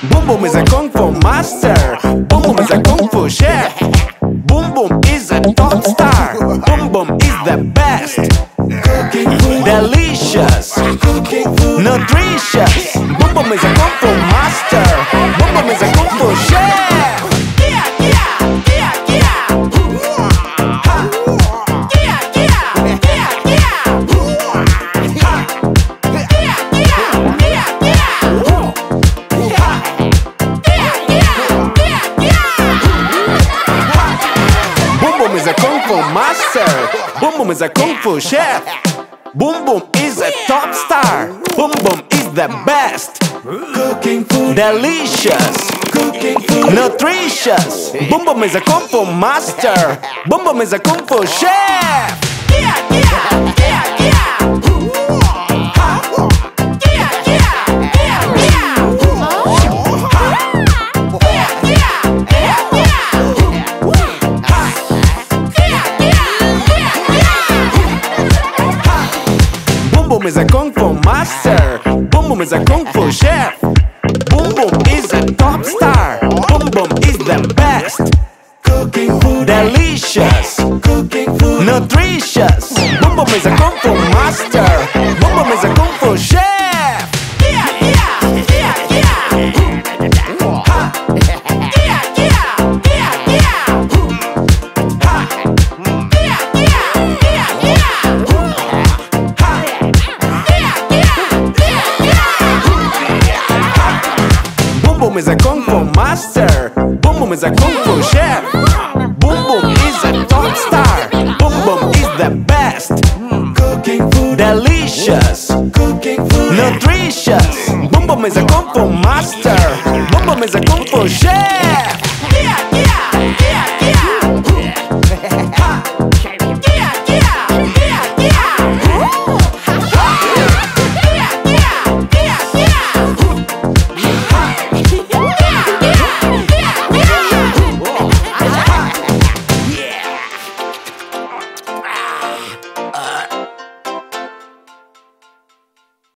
Boom boom is a kung fu master. Boom boom is a kung fu chef. Boom boom is a top star. Boom boom is the best. Delicious, nutritious. Boom boom is a kung fu master. Boom boom is a kung fu chef. Kiya-kiya, kiya-kiya. Kiya-kiya, kiya-kiya. Boom boom is a kung fu master. Boom boom is a kung fu chef. Boom boom is a top star. Boom boom is the best. Cooking food, delicious. Cooking food, nutritious. Boom boom is a kung fu master. Boom boom is a kung fu chef. Kiya-kiya, kiya-kiya. Boom boom is a kung fu master. Boom boom is a kung fu chef. Boom boom is a top star. Boom boom is the best. Cooking food, delicious. Cooking food, nutritious. Boom boom is a kung fu master. Boom boom is a kung fu chef. Kiya-kiya, kiya-kiya. Boom boom is a kung fu master. Boom boom is a kung fu chef. Boom boom is a top star. Boom boom is the best. Cooking food, delicious. Cooking food, nutritious. Boom boom is a kung fu master. Boom boom is a kung fu chef. Kiya-kiya.